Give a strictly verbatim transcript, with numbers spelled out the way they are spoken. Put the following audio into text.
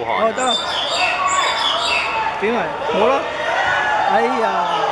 汗。 哦，得啦，轉嚟冇啦。哎呀〜